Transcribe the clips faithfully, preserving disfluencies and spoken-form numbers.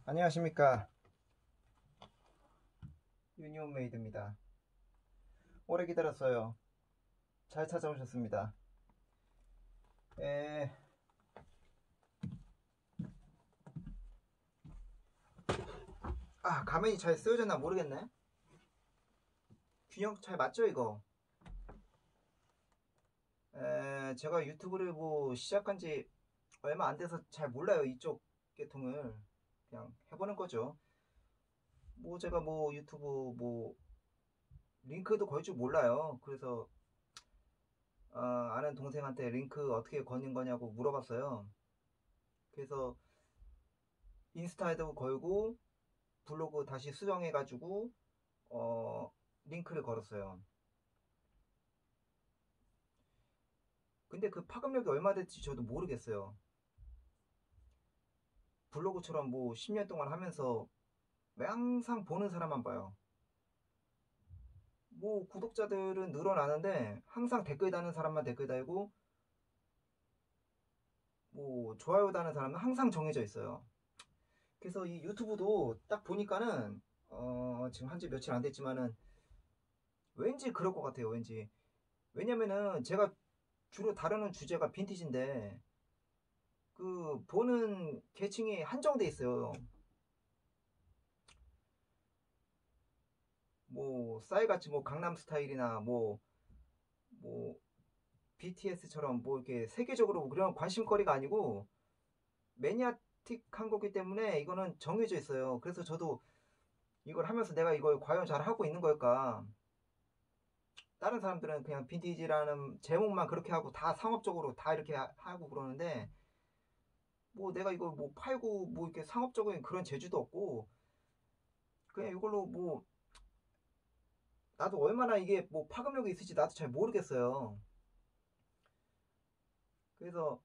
안녕하십니까. 유니온메이드입니다. 오래 기다렸어요. 잘 찾아오셨습니다. 에... 아, 가면이 잘 쓰여졌나 모르겠네. 균형 잘 맞죠 이거? 에... 제가 유튜브를 뭐 시작한 지 얼마 안 돼서 잘 몰라요. 이쪽 계통을 그냥 해보는 거죠. 뭐 제가 뭐 유튜브 뭐 링크도 걸 줄 몰라요. 그래서 어, 아는 동생한테 링크 어떻게 거는 거냐고 물어봤어요. 그래서 인스타에도 걸고 블로그 다시 수정해가지고 어, 링크를 걸었어요. 근데 그 파급력이 얼마 될지 저도 모르겠어요. 블로그처럼 뭐 십 년 동안 하면서 항상 보는 사람만 봐요. 뭐 구독자들은 늘어나는데 항상 댓글 다는 사람만 댓글 달고 뭐 좋아요 다는 사람은 항상 정해져 있어요. 그래서 이 유튜브도 딱 보니까는 어, 지금 한지 며칠 안 됐지만은 왠지 그럴 것 같아요. 왠지. 왜냐면은 제가 주로 다루는 주제가 빈티지인데 그 보는 계층이 한정돼 있어요. 뭐 싸이같이 뭐 강남 스타일이나 뭐 뭐 비티에스처럼 뭐 이렇게 세계적으로 그런 관심거리가 아니고 매니아틱한 거기 때문에 이거는 정해져 있어요. 그래서 저도 이걸 하면서 내가 이걸 과연 잘 하고 있는 걸까? 다른 사람들은 그냥 빈티지라는 제목만 그렇게 하고 다 상업적으로 다 이렇게 하고 그러는데 뭐 내가 이거 뭐 팔고 뭐 이렇게 상업적인 그런 재주도 없고 그냥 이걸로 뭐 나도 얼마나 이게 뭐 파급력이 있을지 나도 잘 모르겠어요. 그래서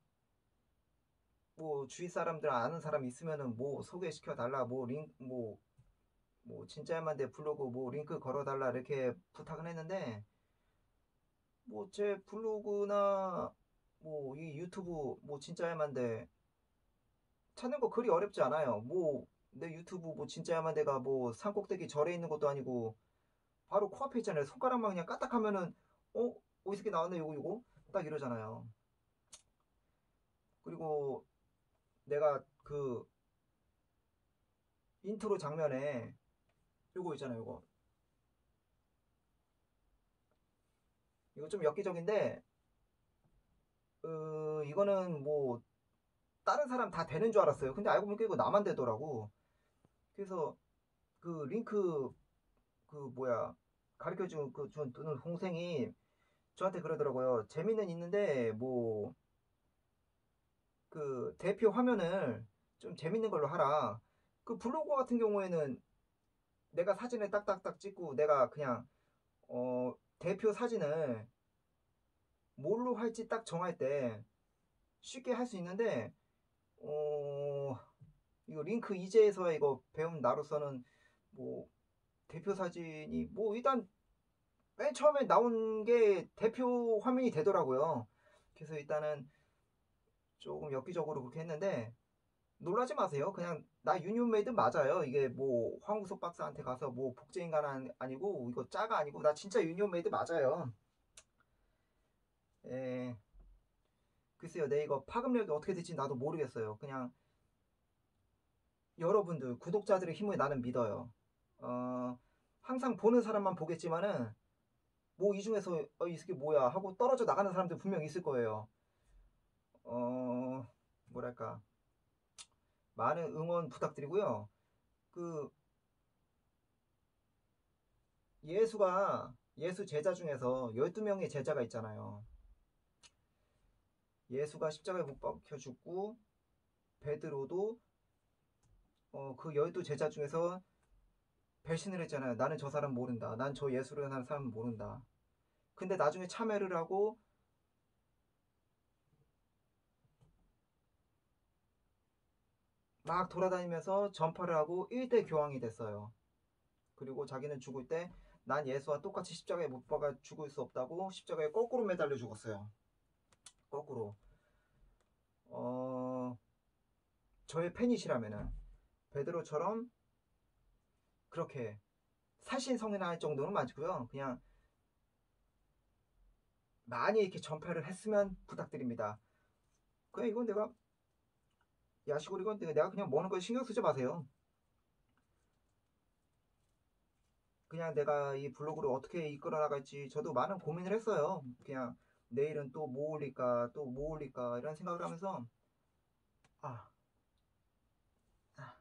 뭐 주위 사람들 아는 사람 있으면은 뭐 소개시켜 달라 뭐 링 뭐 뭐 진짜야만데 블로그 뭐 링크 걸어 달라 이렇게 부탁은 했는데 뭐 제 블로그나 뭐 이 유튜브 뭐 진짜야만데 찾는 거 그리 어렵지 않아요. 뭐 내 유튜브 뭐 진짜야만데가 뭐 산꼭대기 절에 있는 것도 아니고 바로 코앞에 있잖아요. 손가락만 그냥 까딱하면은 어 어디서 나왔네 요거 요거 딱 이러잖아요. 그리고 내가 그 인트로 장면에 요거 있잖아요. 요거 이거 좀 엽기적인데 어, 이거는 뭐 다른 사람 다 되는 줄 알았어요. 근데 알고 보니까 이거 나만 되더라고. 그래서 그 링크 그 뭐야 가르쳐준 그 준 동생이 저한테 그러더라고요. 재미는 있는데 뭐 그 대표 화면을 좀 재밌는 걸로 하라. 그 블로그 같은 경우에는 내가 사진을 딱딱딱 찍고 내가 그냥 어 대표 사진을 뭘로 할지 딱 정할 때 쉽게 할 수 있는데 어 이거 링크 이제에서 이거 배운 나로서는 뭐 대표 사진이 뭐 일단 맨 처음에 나온 게 대표 화면이 되더라고요. 그래서 일단은 조금 엽기적으로 그렇게 했는데 놀라지 마세요. 그냥 나 유니온메이드 맞아요. 이게 뭐 황우석 박사한테 가서 뭐 복제인간 아니고 이거 짜가 아니고 나 진짜 유니온메이드 맞아요. 예, 글쎄요. 내 이거 파급력이 어떻게 될지 나도 모르겠어요. 그냥 여러분들 구독자들의 힘을 나는 믿어요. 어, 항상 보는 사람만 보겠지만은 뭐 이 중에서 어, 이 새끼 뭐야 하고 떨어져 나가는 사람들 분명 있을 거예요. 어, 뭐랄까 많은 응원 부탁드리고요. 그 예수가 예수 제자 중에서 열두 명의 제자가 있잖아요. 예수가 십자가에 못 박혀 죽고 베드로도 어, 그 열두 제자 중에서 배신을 했잖아요. 나는 저 사람 모른다. 난 저 예수를 하는 사람 모른다. 근데 나중에 참여를 하고 막 돌아다니면서 전파를 하고 일 대 교황이 됐어요. 그리고 자기는 죽을 때 난 예수와 똑같이 십자가에 못 박아 죽을 수 없다고 십자가에 거꾸로 매달려 죽었어요. 거꾸로. 어, 저의 팬이시라면은 베드로처럼 그렇게 사신성인할 정도는 맞고요. 그냥 많이 이렇게 전파를 했으면 부탁드립니다. 그냥 이건 내가 야식으로 이건 내가 그냥 먹는 거 신경 쓰지 마세요. 그냥 내가 이 블로그를 어떻게 이끌어 나갈지 저도 많은 고민을 했어요. 그냥 내일은 또 뭐 올릴까 또 뭐 올릴까 이런 생각을 하면서 아, 아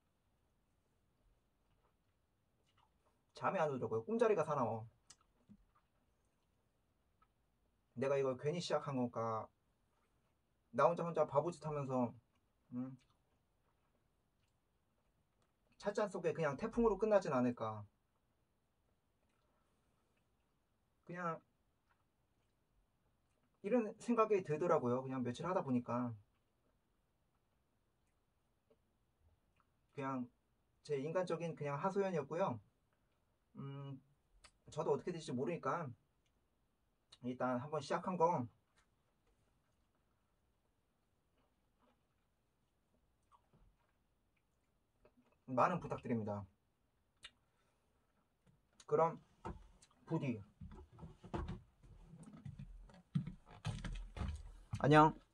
잠이 안 오더라고요. 꿈자리가 사나워. 내가 이걸 괜히 시작한 건가. 나 혼자 혼자 바보짓 하면서 음, 찻잔 속에 그냥 태풍으로 끝나진 않을까. 그냥 이런 생각이 들더라고요. 그냥 며칠 하다 보니까 그냥 제 인간적인 그냥 하소연이었고요. 음, 저도 어떻게 될지 모르니까 일단 한번 시작한 거 많은 부탁드립니다. 그럼 부디 안녕.